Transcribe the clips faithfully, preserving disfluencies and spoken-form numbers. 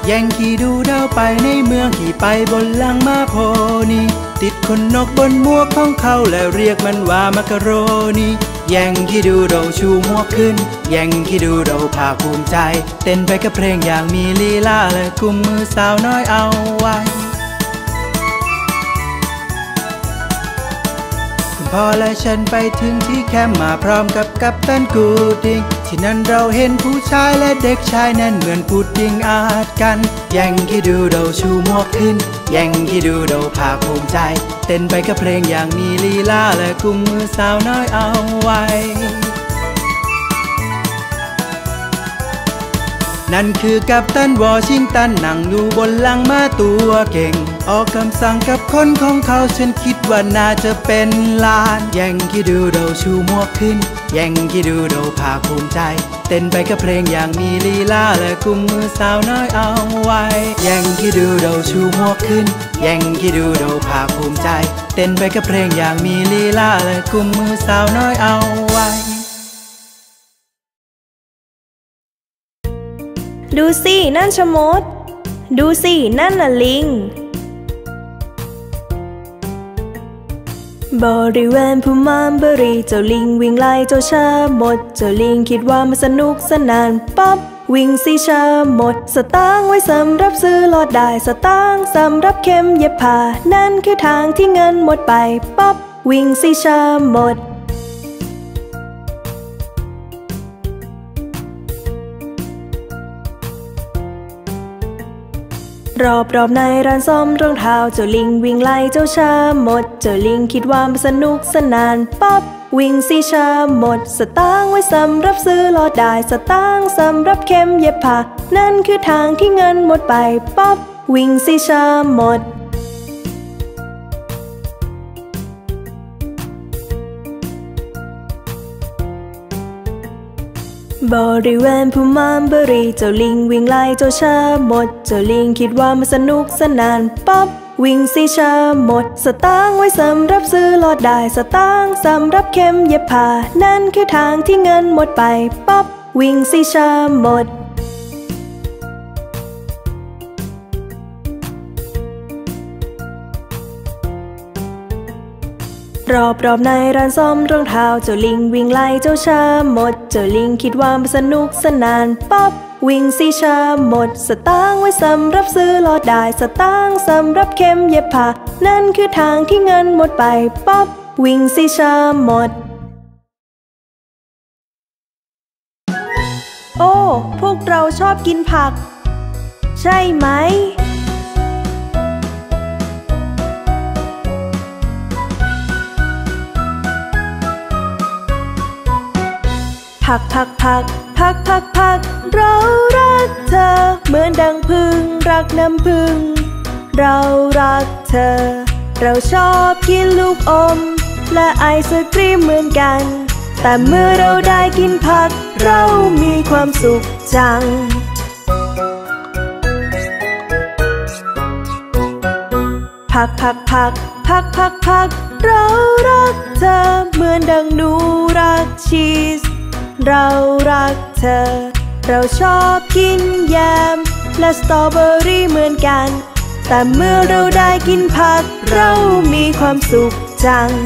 แย่งขี่ดูดาวไปในเมืองขี่ไปบนหลังม้าโพนีติดขนนกบนหมวกของเขาแล้วเรียกมันว่ามักกะโรนีแย่งขี่ดูดาวชูหมวกขึ้นแย่งขี่ดูดาวภาคภูมิใจเต้นไปกับเพลงอย่างมีลีลาและกุมมือสาวน้อยเอาไว้พอและฉันไปถึงที่แคมป์มาพร้อมกับกัปตันกูดิงที่นั่นเราเห็นผู้ชายและเด็กชายนั้นเหมือนพุดดิ้งอาจกันแย่งขี่ดูโดชูหมวกขึ้นแย่งขี่ดูโดภาคภูมิใจเต้นไปกับเพลงอย่างมีลีลาและกุมมือสาวน้อยเอาไว้นั่นคือกัปตันวอชิงตันนั่งอยู่บนหลังม้าตัวเก่งออกคำสั่งกับคนของเขาฉันคิดว่าน่าจะเป็นล้านแย่งขี่ดูโดชูหมวกขึ้นแย่งขี่ดูโดภาคภูมิใจเต้นไปกับเพลงอย่างมีลีลาและกุมมือสาวน้อยเอาไว้แย่งขี่ดูโดชูหมวกขึ้นแย่งขี่ดูโดภาคภูมิใจเต้นไปกับเพลงอย่างมีลีลาและกุมมือสาวน้อยเอาไว้ดูสินั่นชะมดดูสินั่นน่ะลิงบริเวณภูมามบรีเจ้าลิงวิ่งไล่เจ้าชะมดเจ้าลิงคิดว่ามันสนุกสนานป๊อบวิ่งสิชะมดสตางค์ไว้สำหรับซื้อลอดได้สตางค์สำหรับเข็มเย็บผ้านั่นคือทางที่เงินหมดไปป๊อบวิ่งสิชะมดรอบรอบในร้านซ่อมรองเท้าเจ้าลิงวิ่งไล่เจ้าชะมดเจ้าลิงคิดว่ามันสนุกสนานป๊อบวิ่งสิชะมดสตางค์ไว้สำหรับซื้อลอดได้สตางค์สำหรับเข็มเย็บผ้านั่นคือทางที่เงินหมดไปป๊อบวิ่งสิชะมดบริเวณภูมามบรีเจ้าลิงวิ่งไล่เจ้าชะมดเจ้าลิงคิดว่ามันสนุกสนานป๊อบวิ่งสิชะมดสตางค์ไว้สำหรับซื้อลอดได้สตางค์สำหรับเข็มเย็บผ้านั่นคือทางที่เงินหมดไปป๊อบวิ่งสิชะมดรอบรอบในร้านซ่อมรองเท้าเจ้าลิงวิ่งไล่เจ้าชะมดเจ้าลิงคิดว่ามันสนุกสนานป๊อบวิ่งสิชะมดสตางค์ไว้สำหรับซื้อลอดได้สตางค์สำหรับเข็มเย็บผ้านั่นคือทางที่เงินหมดไปป๊อบวิ่งสิชะมดโอ้พวกเราชอบกินผักใช่ไหมผักผักผักผักผักผักเรารักเธอเหมือนดังพึ่งรักน้ำพึ่งเรารักเธอเราชอบกินลูกอมและไอศกรีมเหมือนกันแต่เมื่อเราได้กินผักเรามีความสุขจังผักผักผักผักผักผักเรารักเธอเหมือนดังหนูรักชีสเรารักเธอเราชอบกินแยมและสตรอเบอรี่เหมือนกันแต่เมื่อเราได้กินผักเรามีความสุขจัง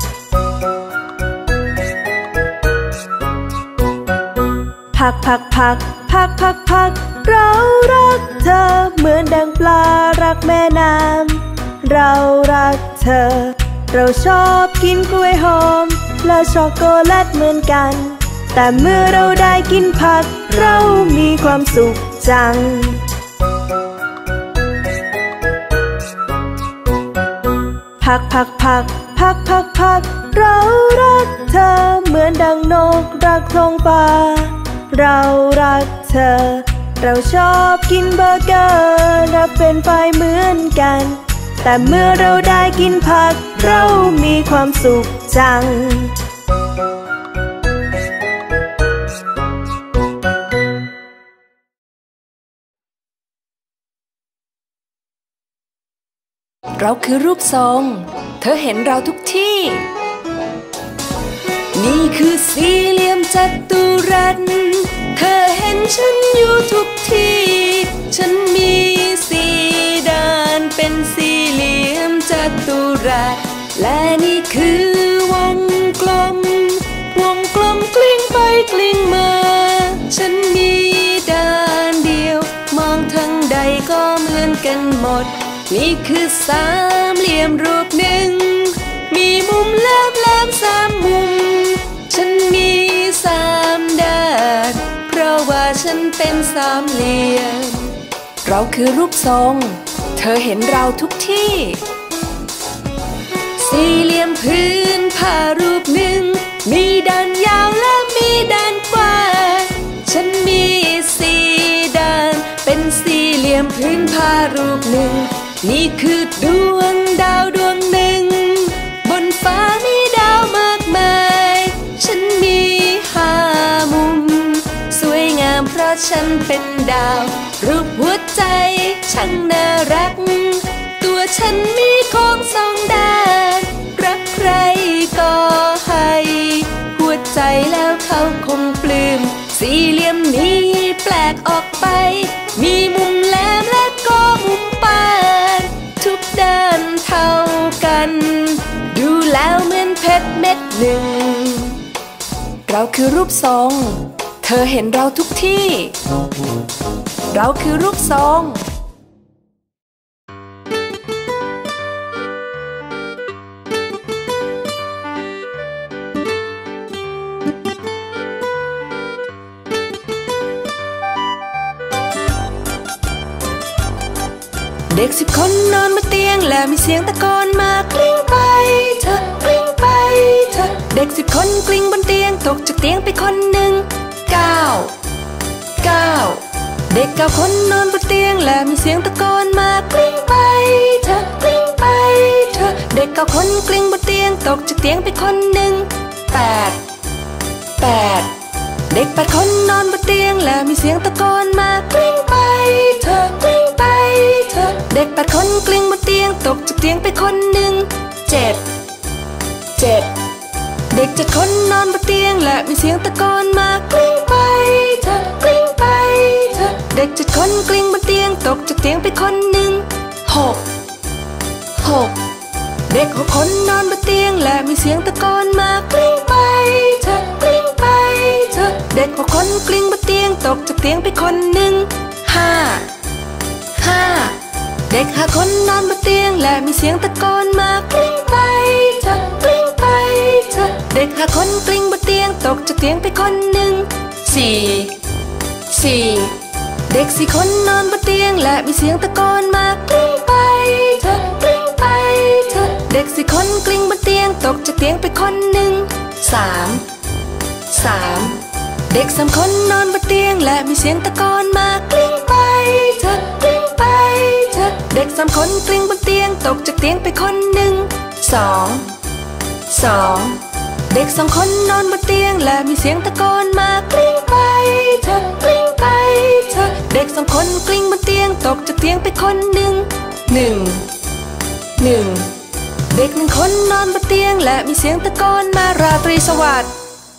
ผักผักผักผักผักผักเรารักเธอเหมือนดังปลารักแม่น้ำเรารักเธอเราชอบกินกล้วยหอมและช็อกโกแลตเหมือนกันแต่เมื่อเราได้กินผักเรามีความสุขจังผักผักผักผักผักผักเรารักเธอเหมือนดังนกรักท้องฟ้าเรารักเธอเราชอบกินเบอร์เกอร์และเป็นไฟเหมือนกันแต่เมื่อเราได้กินผักเรามีความสุขจังเราคือรูปทรงเธอเห็นเราทุกที่นี่คือสี่เหลี่ยมจัตุรัสเธอเห็นฉันอยู่ทุกที่ฉันมีเป็นสี่เหลี่ยมจัตุรัสและนี่คือวงกลมวงกลมกลิ้งไปกลิ้งมาฉันมีด้านเดียวมองทางใดก็เหมือนกันหมดนี่คือสามเหลี่ยมรูปหนึ่งมีมุมแหลมแหลมสามมุมฉันมีสามด้านเพราะว่าฉันเป็นสามเหลี่ยมเราคือรูปทรงเธอเห็นเราทุกที่สี่เหลี่ยมพื้นผ้ารูปหนึ่งมีด้านยาวและมีด้านกว้างฉันมีสี่ด้านเป็นสี่เหลี่ยมพื้นผ้ารูปหนึ่งนี่คือดวงดาวดวงหนึ่งบนฟ้ามีดาวมากมายฉันมีห้ามุมสวยงามเพราะฉันเป็นดาวรูปหัวใจช่างน่ารักตัวฉันมีโค้งสองด้านรักใครก็ให้หัวใจแล้วเขาคงปลื้มสี่เหลี่ยมนี้แปลกออกไปมีมุมแหลมและก็มุมปานทุกด้านเท่ากันดูแล้วเหมือนเพชรเม็ดหนึ่งเราคือรูปทรงเธอเห็นเราทุกที่เราคือรูปทรงเด็กสิบคนนอนบนเตียงและมีเสียงตะโกนมากลิ้งไปเถอะกลิ้งไปเถอะเด็กสิบคนกลิ้งบนเตียงตกจากเตียงไปคนหนึ่งเก้าเก้าเด็กเก้าคนนอนบนเตียงและมีเสียงตะโกนมากลิ้งไปเถอะกลิ้งไปเถอะเด็กเก้าคนกลิ้งบนเตียงตกจากเตียงไปคนหนึ่งแปดแปดเด็กแปดคนนอนบนเตียงและมีเสียงตะโกนมากลิ้งไปเถอะกลิ้งไปเถอะเด็กแปดคนกลิ้งบนเตียงตกจากเตียงไปคนหนึ่งเจ็ดเจ็ดเด็กเจ็ดคนนอนบนเตียงและมีเสียงตะโกนมากลิ้งไปเถอะกลิ้งไปเถอะเด็กเจ็ดคนกลิ้งบนเตียงตกจากเตียงไปคนหนึ่งหกหกเด็กหกคนนอนบนเตียงและมีเสียงตะโกนมากลิ้งไปเถอะกลิ้งไปเถอะเด็กหกคนกลิ้งบนเตียงตกจากเตียงไปคนหนึ่งห้าห้าเด็กห้าคนนอนบนเตียงและมีเสียงตะโกนมากลิ้งไปเถอะกลิ้งไปเถอะเด็กห้าคนกลิ้งบนเตียงตกจากเตียงไปคนหนึ่งสี่สี่เด็กสี่คนนอนบนเตียงและมีเสียงตะโกนมากลิ้งไปเถอะกลิ้งไปเถอะเด็กสี่คนกลิ้งบนเตียงตกจากเตียงไปคนหนึ่งสามสามเด็กสามคนนอนบนเตียงและมีเสียงตะโกนมากลิ้งไปเถอะกลิ้งไปเถอะเด็กสามคนกลิ้งบนเตียงตกจากเตียงไปคนหนึ่งสองสองเด็กสองคนนอนบนเตียงและมีเสียงตะโกนมากลิ้งไปเถอะกลิ้งไปเถอะเด็กสองคนกลิ้งบนเตียงตกจากเตียงไปคนหนึ่งหนึ่งหนึ่งเด็กหนึ่งคนนอนบนเตียงและมีเสียงตะโกนมาราตรีสวัสดิ์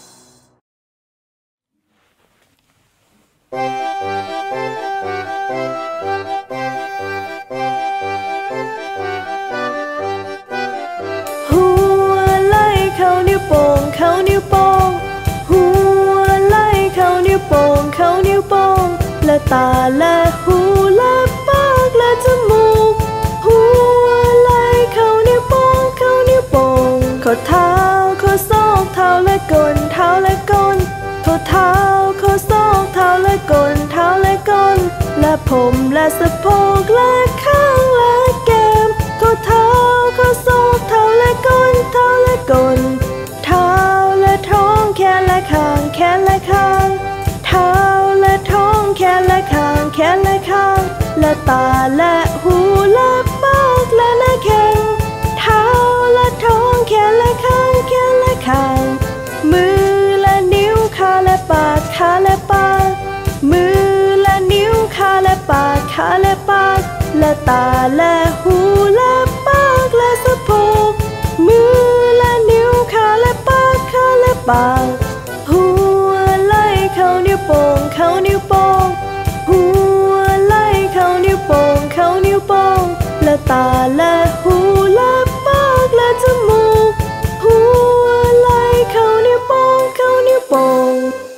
หัวไหล่เข้านิ้วโป้งเข้านิ้วโป้งหัวไหล่เข้านิ้วโป้งเข้านิ้วโป้งและตาและหูและปากและจมูกหัวไหล่เข้านิ้วโป้งเข้านิ้วโป้งข้อเท้าข้อศอกเท้าและก้นเท้าและก้นข้อเท้าข้อศอกเท้าและก้นเท้าและก้นและผมและสะโพกและข้างและแก้มข้อเท้าข้อศอกเท้าและก้นเท้าและก้นเท้าและท้องแขนและข้างแขนและข้างเท้าและท้องแขนและข้างแขนและข้างและตาและหูและปากและหน้าแข้งเท้าและท้องแขนและข้างแขนและข้างมือและนิ้วขาและปากขาและปากมือและนิ้วขาและปากขาและปากและตาและหูและปากและสะโพกมือและนิ้วขาและปากขาและปากหัวไหล่เข้านิ้วโป้งเข้านิ้วโป้งหัวไหล่เข้านิ้วโป้งเข้านิ้วโป้งและและตาและหูและปากและจมูกหัวไหล่เข้านิ้วโป้งเข้านิ้วโป้ง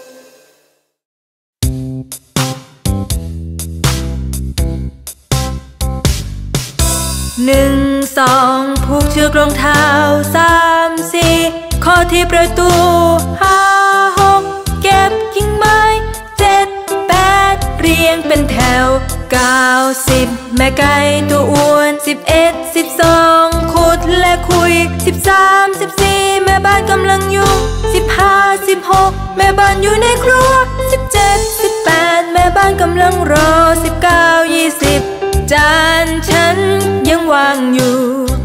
หนึ่งสองผูกเชือกรองเท้าสามสี่ข้อที่ประตูห้าหกเก็บกิ่งไม้เจ็ดแปดเรียงเป็นแถวเก้าสิบแม่ไก่ตัวอ้วนสิบเอ็ดสิบสองขุดและคุยสิบสามสิบสี่แม่บ้านกำลังยุ่งสิบห้าสิบหกแม่บ้านอยู่ในครัวสิบเจ็ดสิบแปดแม่บ้านกำลังรอสิบเก้ายี่สิบจานฉันยังวางอยู่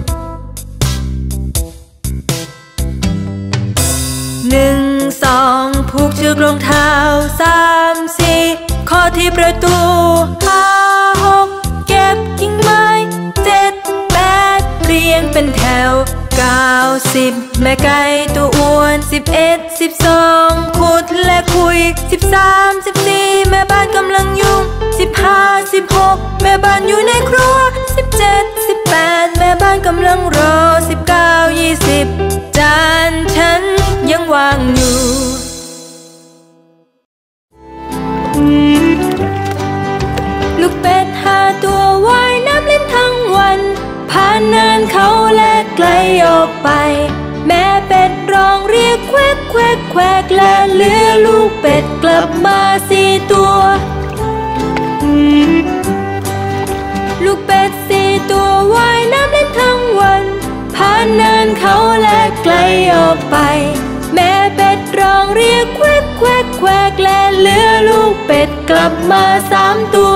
หนึ่งสองผูกเชือกรองเท้าสามสี่ข้อที่ประตูห้าหกเก็บกิ่งไม้เจ็ดแปดเรียงเป็นแถวเก้าสิบแม่ไก่ตัวอ้วนสิบเอ็ดสิบสองขุดและคุยสิบสามสิบสี่แม่บ้านกำลังยุ่งสิบห้าสิบหกแม่บ้านอยู่ในครัวสิบเจ็ดสิบแปดแม่บ้านกำลังรอสิบเก้ายี่สิบจานฉันยังวางอยู่ลูกเป็ดห้าตัวว่ายน้ำเล่นทั้งวันผ่านเนินเขาและไกลออกไปแม่เป็ดร้องเรียกแควกแควกแควกและเหลือลูกเป็ดกลับมาสี่ตัวลูกเป็ดสี่ตัวว่ายน้ำเล่นทั้งวันผ่านเนินเขาและไกลออกไปแม่เป็ดร้องเรียกแควกแควกแควกและเหลือลูกเป็ดกลับมาสามตัว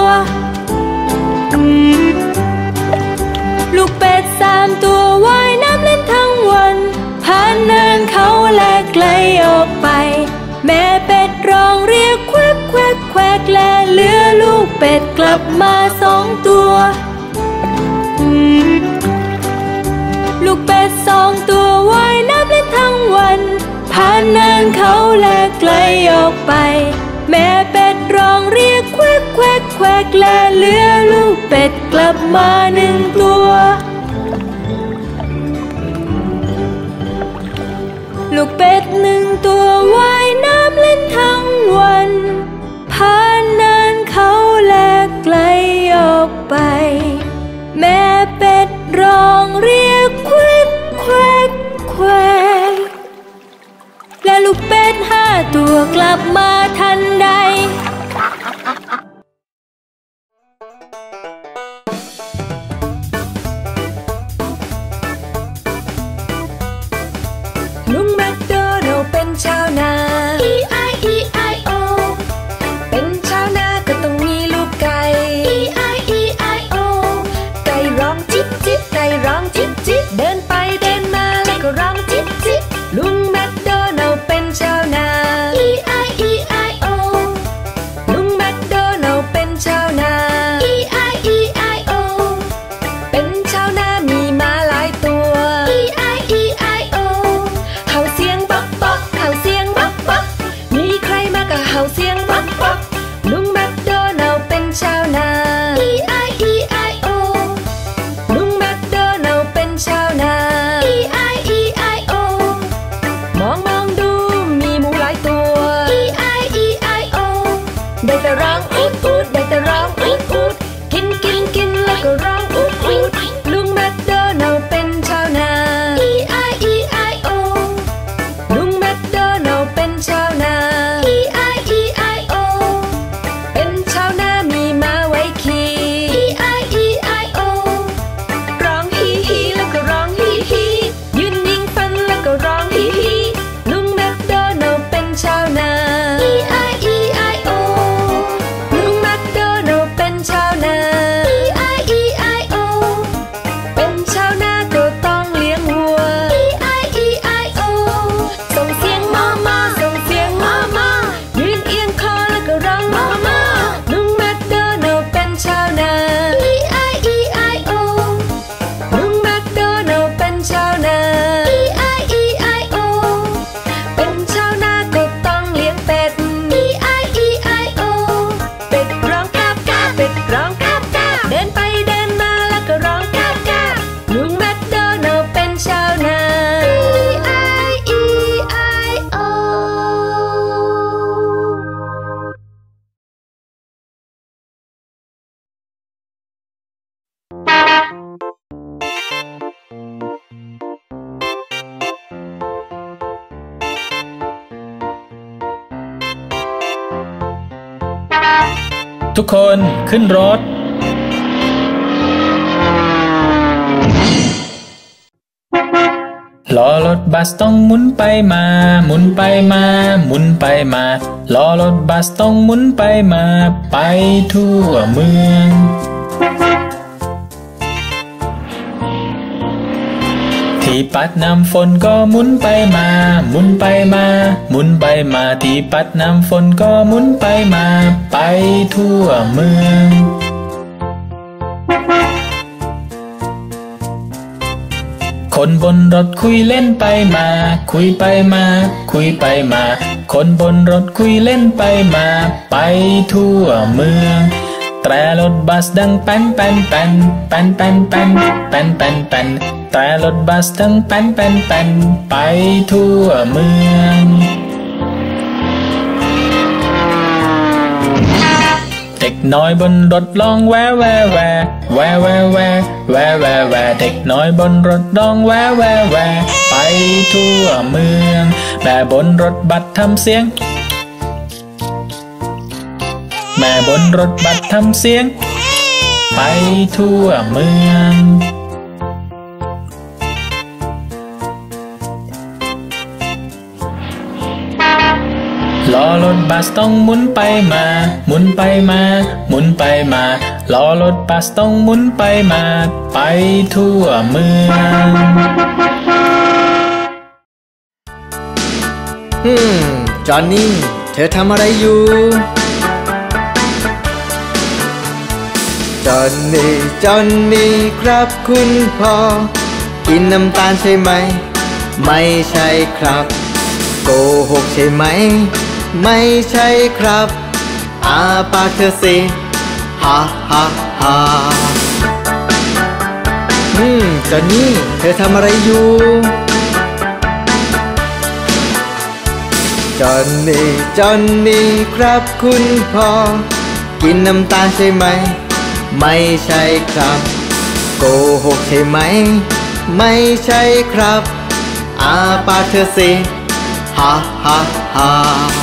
ลูกเป็ดสามตัวว่ายน้ำเล่นทั้งวันผ่านเนินเขาและไกลออกไปแม่เป็ดร้องเรียกแควกแควกแควกและเหลือลูกเป็ดกลับมาสองตัวลูกเป็ดสองตัวว่ายน้ำเล่นทั้งวันผ่านเนินเขาและไกลออกไปแม่เป็ดร้องเรียกแควกแควกแควกและเหลือลูกเป็ดกลับมาหนึ่งตัวลูกเป็ดหนึ่งตัวว่ายน้ำเล่นทั้งวันผ่านเนินเขาและไกลออกไปแม่เป็ดร้องเรียกแควกแควกแควกและลูกเป็ดห้าตัวกลับมาทันใดลุงแมคโดนัลด์เป็นชาวนาทุกคนขึ้นรถล้อรถบัสต้องหมุนไปมาหมุนไปมาหมุนไปมาล้อรถบัสต้องหมุนไปมาไปทั่วเมืองที่ปัดน้ำฝนก็หมุนไปมาหมุนไปมาหมุนไปมาที่ปัดน้ำฝนก็หมุนไปมาไปทั่วเมืองคนบนรถคุยเล่นไปมาคุยไปมาคุยไปมาคนบนรถคุยเล่นไปมาไปทั่วเมืองแตรรถบัสดังแป้นแป้นแป้นแป้นแป้นแป้นแป้นแป้นแป้นแตรรถบัสดังแป้นแป้นแป้นไปทั่วเมืองเด็กน้อยบนรถร้องแววแววแววแววแววแววแววแววแววเด็กน้อยบนรถร้องแววแววแววไปทั่วเมืองแม่บนรถบัสทำเสียงแม่บนรถบัสทำเสียงไปทั่วเมืองล้อรถบัสต้องหมุนไปมาหมุนไปมาหมุนไปมาล้อรถบัสต้องหมุนไปมาไปทั่วเมืองฮึมจอนนี่เธอทำอะไรอยู่จอนนี่จอนนี่ครับคุณพ่อกินน้ำตาลใช่ไหมไม่ใช่ครับโกหกใช่ไหมไม่ใช่ครับอาปากเธอสิฮ่าฮ่าฮ่าอืมจอนนี่เธอทำอะไรอยู่จอนนี่จอนนี่ครับคุณพ่อกินน้ำตาลใช่ไหมไม่ใช่ครับโกหกใช่ไหมไม่ใช่ครับอาปากเธอสิฮ่าฮ่าฮ่า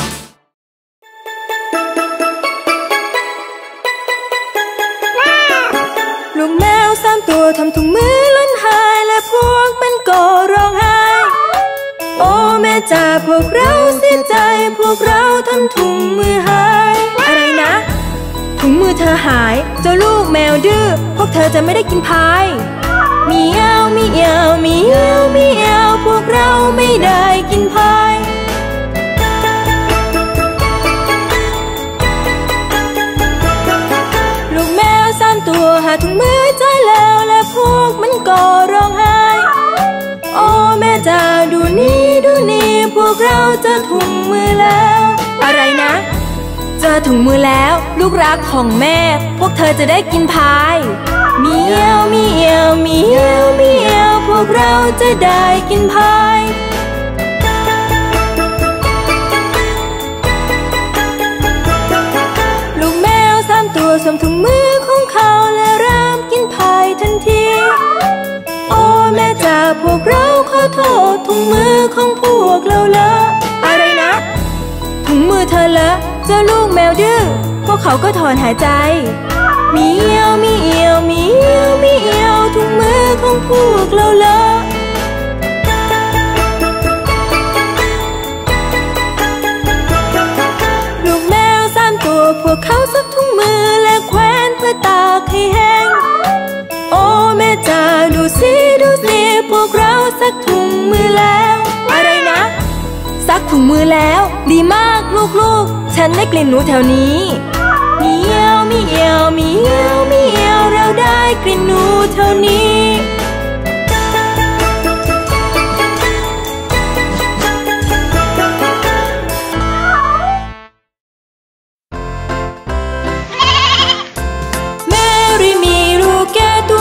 ลูกแมวสามตัวทำถุงมือล้นหายและพวกมันก็ร้องไห้โอ้แม่จ๋าพวกเราเสียใจพวกเราทำถุงมือหายอะไรนะถุงมือเธอหายเจ้าลูกแมวดื้อพวกเธอจะไม่ได้กินพายมีเอ้ามีเอ้ามีเอ้ามีเอ้าพวกเราไม่ได้กินพายลูกแมวสามตัวหาถุงมือเจอแล้วและพวกมันก็ร้องไห้โอ้แม่จ๋าดูนี่ดูนี่พวกเราเจอถุงมือแล้วอะไรนะเจอถุงมือแล้วลูกรักของแม่พวกเธอจะได้กินพายมีเอ้ามีเอ้ามีเอ้ามีเอ้าพวกเราจะได้กินพายลูกแมวสามตัวสวมถุงมือของเขาและเริ่มกินพายทันทีโอ้แม่จ๋าพวกเราขอโทษถุงมือของพวกเราเลอะอะไรนะถุงมือเธอเลอะเจ้าลูกแมวดื้อพวกเขาก็ถอนหายใจมีเอี้ยวมีเอี้ยวมีเอี้ยวมีเอี้ยวถุงมือของพวกเราเลอะลูกแมวสามตัวพวกเขาซักถุงมือและแขวนเพื่อตากให้แห้งโอ้แม่จ๋าดูสิดูสิพวกเราซักถุงมือแล้วอะไรนะซักถุงมือแล้วดีมากลูกๆฉันได้กลิ่นหนูแถวนี้มีเอี้ยวมีเอี้ยวมีเอี้ยวมีเอี้ยวเราได้กลิ่นหนูแถวนี้แมรี่มีลูกแก้ว